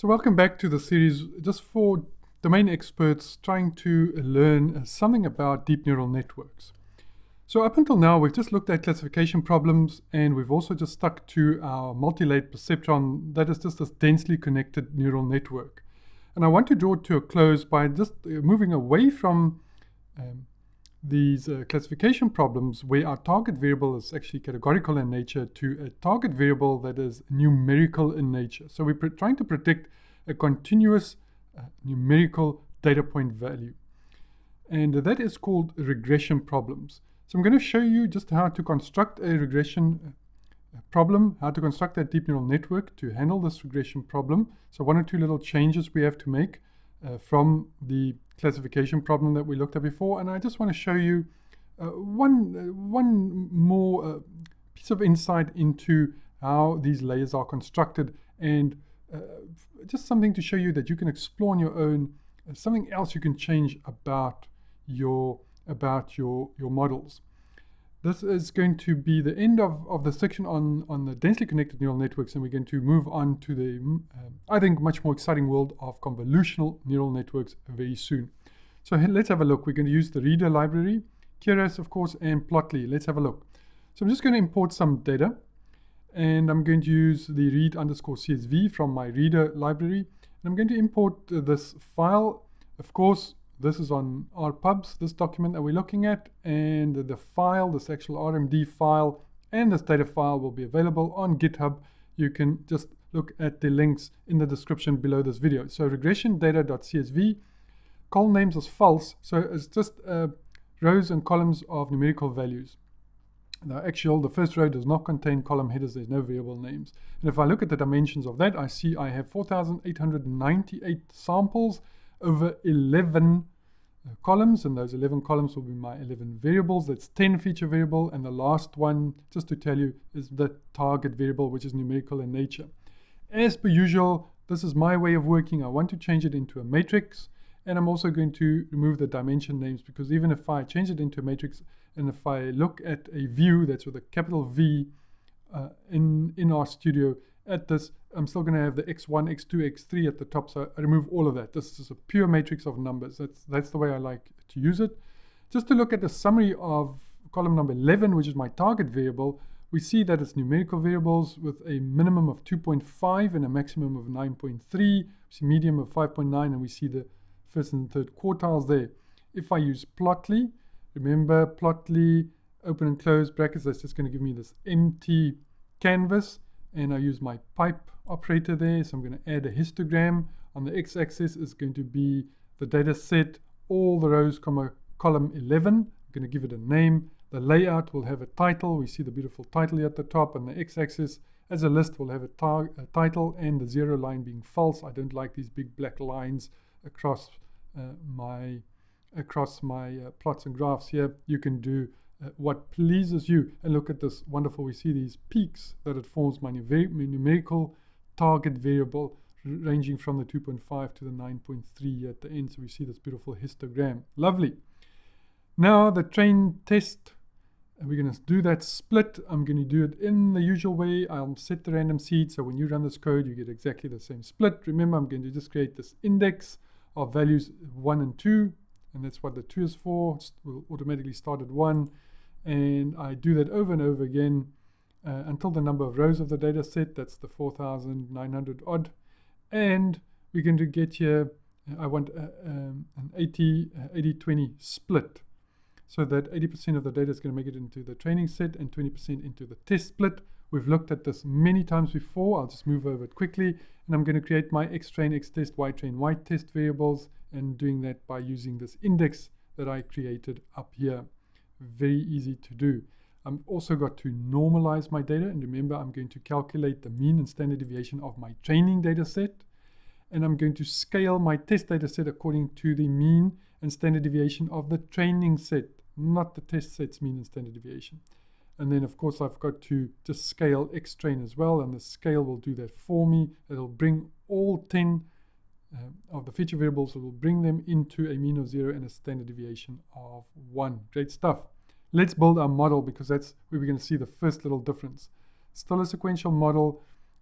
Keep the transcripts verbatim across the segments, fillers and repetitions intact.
So welcome back to the series just for domain experts trying to learn something about deep neural networks. So up until now, we've just looked at classification problems, and we've also just stuck to our multi-layered perceptron that is just this densely connected neural network. And I want to draw it to a close by just moving away from um, these uh, classification problems where our target variable is actually categorical in nature to a target variable that is numerical in nature. So we're trying to predict a continuous uh, numerical data point value. And uh, that is called regression problems. So I'm going to show you just how to construct a regression uh, problem, how to construct that deep neural network to handle this regression problem. So one or two little changes we have to make uh, from the classification problem that we looked at before, and I just want to show you uh, one uh, one more uh, piece of insight into how these layers are constructed, and uh, just something to show you that you can explore on your own, uh, something else you can change about your about your your models. This is going to be the end of, of the section on, on the densely connected neural networks, and we're going to move on to the, um, I think, much more exciting world of convolutional neural networks very soon. So let's have a look. We're going to use the reader library, Keras, of course, and Plotly. Let's have a look. So I'm just going to import some data, and I'm going to use the read underscore C S V from my reader library. And I'm going to import uh, this file. Of course, this is on R pubs, this document that we're looking at, and the file, this actual R M D file, and this data file will be available on GitHub. You can just look at the links in the description below this video. So regression data.csv, column names is false, so it's just uh, rows and columns of numerical values. The actual, the first row does not contain column headers, there's no variable names. And if I look at the dimensions of that, I see I have four thousand eight hundred ninety-eight samples over eleven uh, columns, and those eleven columns will be my eleven variables. That's ten feature variable, and the last one, just to tell you, is the target variable, which is numerical in nature. As per usual, this is my way of working. I want to change it into a matrix, and I'm also going to remove the dimension names, because even if I change it into a matrix, and if I look at a view that's with a capital V uh, in, in RStudio at this, I'm still going to have the x one, x two, x three at the top, so I remove all of that. This is a pure matrix of numbers. That's, that's the way I like to use it. Just to look at the summary of column number eleven, which is my target variable, we see that it's numerical variables with a minimum of two point five and a maximum of nine point three, we see medium of five point nine, and we see the first and third quartiles there. If I use Plotly, remember Plotly, open and close brackets, that's just going to give me this empty canvas. And I use my pipe operator there, so I'm going to add a histogram. On the x-axis is going to be the data set, all the rows, comma, column eleven. I'm going to give it a name. The layout will have a title. We see the beautiful title here at the top. And the x-axis, as a list, will have a, a title and the zero line being false. I don't like these big black lines across uh, my across my uh, plots and graphs here. You can do Uh, what pleases you, and look at this wonderful, we see these peaks that it forms my numerical target variable ranging from the two point five to the nine point three at the end. So we see this beautiful histogram. Lovely. Now the train test, and we're going to do that split. I'm going to do it in the usual way. I'll set the random seed, so when you run this code you get exactly the same split. Remember, I'm going to just create this index of values one and two, and that's what the two is for. It will automatically start at one. And I do that over and over again uh, until the number of rows of the data set, that's the four thousand nine hundred odd. And we're going to get here, I want uh, um, an eighty twenty split, so that eighty percent of the data is going to make it into the training set and twenty percent into the test split. We've looked at this many times before. I'll just move over it quickly. And I'm going to create my xtrain, xtest, ytrain, ytest variables, and doing that by using this index that I created up here. Very easy to do. I've also got to normalize my data, and remember, I'm going to calculate the mean and standard deviation of my training data set, and I'm going to scale my test data set according to the mean and standard deviation of the training set, not the test set's mean and standard deviation. And then of course I've got to just scale xtrain as well, and the scale will do that for me. It'll bring all ten uh, of the feature variables, it will bring them into a mean of zero and a standard deviation of one. Great stuff. Let's build our model, because that's where we're going to see the first little difference. Still a sequential model.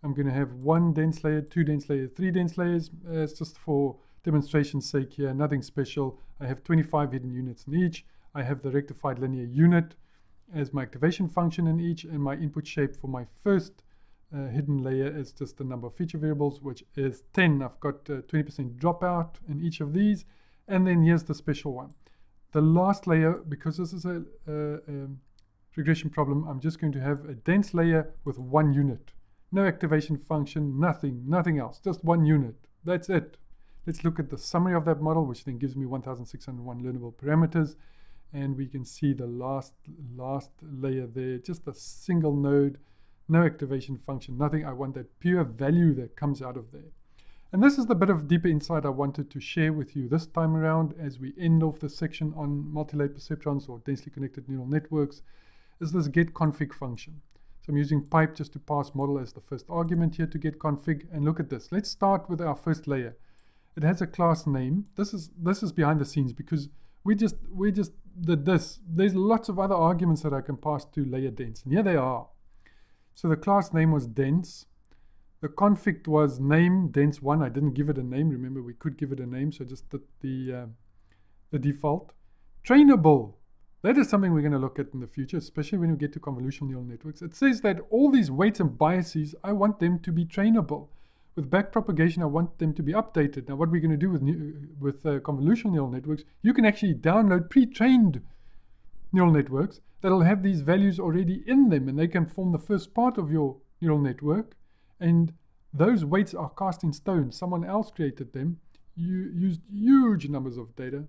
I'm going to have one dense layer, two dense layers, three dense layers. Uh, it's just for demonstration's sake here, nothing special. I have twenty-five hidden units in each. I have the rectified linear unit as my activation function in each, and my input shape for my first uh, hidden layer is just the number of feature variables, which is ten. I've got uh, twenty percent dropout in each of these. And then here's the special one. The last layer, because this is a, a, a regression problem, I'm just going to have a dense layer with one unit. No activation function, nothing, nothing else, just one unit. That's it. Let's look at the summary of that model, which then gives me one thousand six hundred one learnable parameters. And we can see the last, last layer there, just a single node, no activation function, nothing. I want that pure value that comes out of there. And this is the bit of deeper insight I wanted to share with you this time around as we end off the section on multi-layer perceptrons or densely connected neural networks, is this get config function. So I'm using pipe just to pass model as the first argument here to get config. And look at this. Let's start with our first layer. It has a class name. This is this is behind the scenes because we just we just did this. There's lots of other arguments that I can pass to layer dense, and here they are. So the class name was dense. The config was name dense one. I didn't give it a name. Remember, we could give it a name, so just did the uh, the default. Trainable. That is something we're going to look at in the future, especially when we get to convolutional neural networks. It says that all these weights and biases, I want them to be trainable. With backpropagation, I want them to be updated. Now, what we're going to do with, new, with uh, convolutional neural networks, you can actually download pre-trained neural networks that'll have these values already in them, and they can form the first part of your neural network. And those weights are cast in stone. Someone else created them, you used huge numbers of data,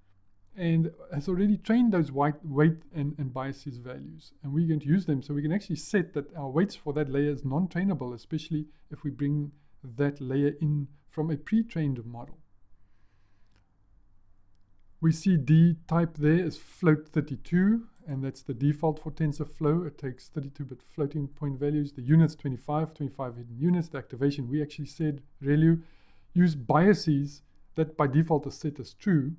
and has already trained those weight, weight and, and biases values. And we're going to use them, so we can actually set that our weights for that layer is non-trainable, especially if we bring that layer in from a pre-trained model. We see D type there is float thirty-two, and that's the default for TensorFlow. It takes thirty-two bit floating point values. The units twenty-five, twenty-five hidden units. The activation, we actually said, ReLU, use biases that by default is set as true.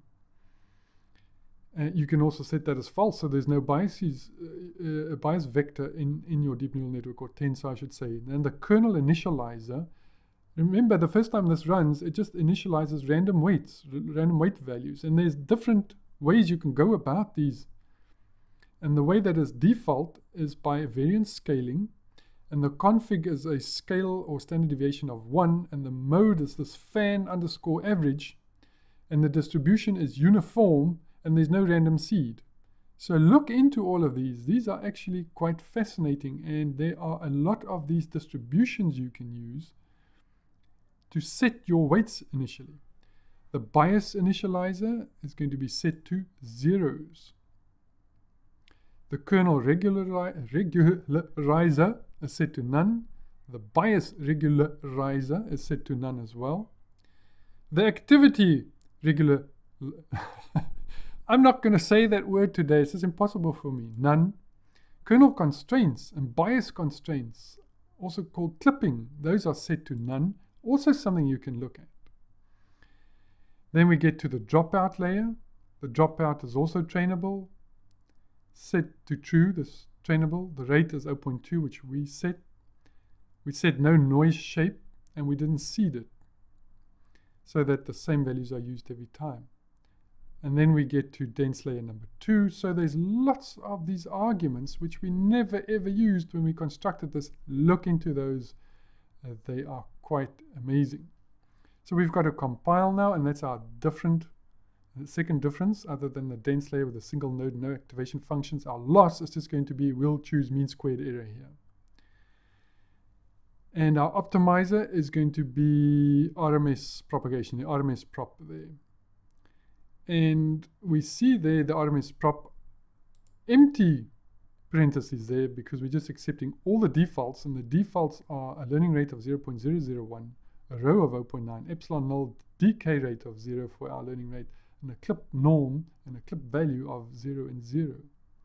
Uh, you can also set that as false, so there's no biases, uh, a bias vector in, in your deep neural network, or tensor, I should say. And the kernel initializer, remember, the first time this runs, it just initializes random weights, random weight values. And there's different ways you can go about these. And the way that is default is by variance scaling. And the config is a scale or standard deviation of one. And the mode is this fan underscore average. And the distribution is uniform. And there's no random seed. So look into all of these. These are actually quite fascinating. And there are a lot of these distributions you can use to set your weights initially. The bias initializer is going to be set to zeros. The kernel regulari regularizer is set to none. The bias regularizer is set to none as well. The activity regular... I'm not going to say that word today. This is impossible for me. None. Kernel constraints and bias constraints, also called clipping, those are set to none. Also something you can look at. Then we get to the dropout layer. The dropout is also trainable. Set to true, this trainable. The rate is zero point two, which we set. We set no noise shape, and we didn't seed it, so that the same values are used every time. And then we get to dense layer number two. So there's lots of these arguments which we never ever used when we constructed this. Look into those. Uh, they are quite amazing. So we've got to compile now, and that's our different, the second difference, other than the dense layer with a single node, no activation functions. Our loss is just going to be, we'll choose mean squared error here. And our optimizer is going to be R M S propagation, the R M S prop there. And we see there the R M S prop empty parentheses there because we're just accepting all the defaults, and the defaults are a learning rate of zero point zero zero one, a row of zero point nine, epsilon null decay rate of zero for our learning rate, and a clip norm and a clip value of zero and zero.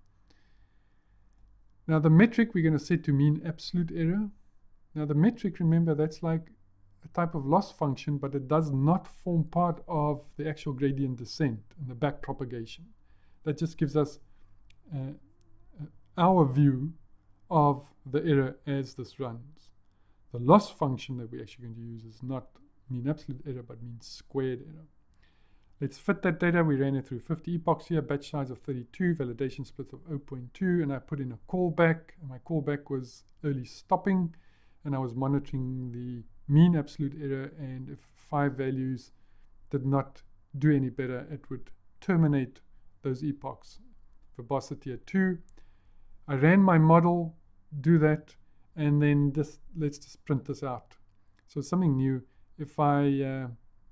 Now the metric we're going to set to mean absolute error. Now the metric, remember, that's like a type of loss function, but it does not form part of the actual gradient descent and the back propagation. That just gives us uh, our view of the error as this runs. the loss function that we're actually going to use is not mean absolute error, but mean squared error. Let's fit that data. We ran it through fifty epochs here, batch size of thirty-two, validation split of zero point two, and I put in a callback. And my callback was early stopping, and I was monitoring the mean absolute error, and if five values did not do any better, it would terminate those epochs. Verbosity at two. I ran my model, do that, and then just let's just print this out. So something new. If I uh,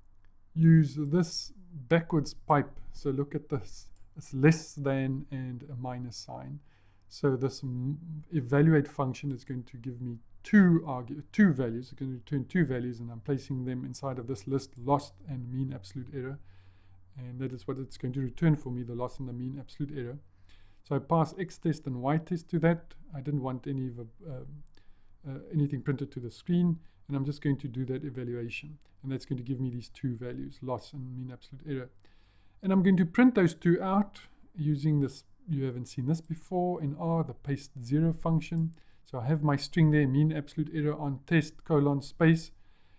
use this backwards pipe, so look at this, it's less than and a minus sign. So this evaluate function is going to give me two argue two values. It's going to return two values, and I'm placing them inside of this list, lost and mean absolute error. And that is what it's going to return for me, the loss and the mean absolute error. So I pass X test and Y test to that. I didn't want any of uh, uh, anything printed to the screen, and I'm just going to do that evaluation. And that's going to give me these two values, loss and mean absolute error. And I'm going to print those two out using this. You haven't seen this before in R, the paste zero function. So I have my string there, mean absolute error on test colon space,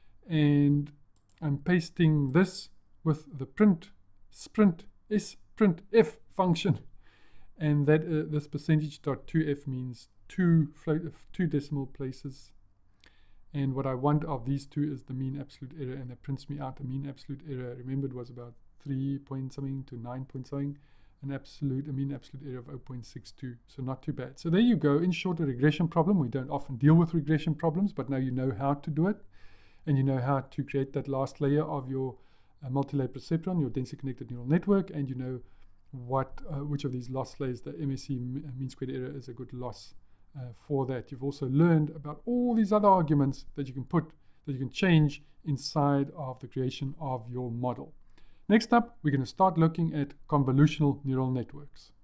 and I'm pasting this with the print sprint s print f function, and that uh, this percentage dot two f means two float uh, two decimal places, and what I want of these two is the mean absolute error, and that prints me out a mean absolute error. Remember, it was about three point something to nine point something, an absolute a mean absolute error of zero point six two, so not too bad. So there you go. In short, a regression problem. We don't often deal with regression problems, but now you know how to do it, and you know how to create that last layer of your uh, multi-layer perceptron, your densely connected neural network, and you know what uh, which of these loss layers, the M S C mean squared error, is a good loss uh, for that. You've also learned about all these other arguments that you can put, that you can change inside of the creation of your model. Next up, we're going to start looking at convolutional neural networks.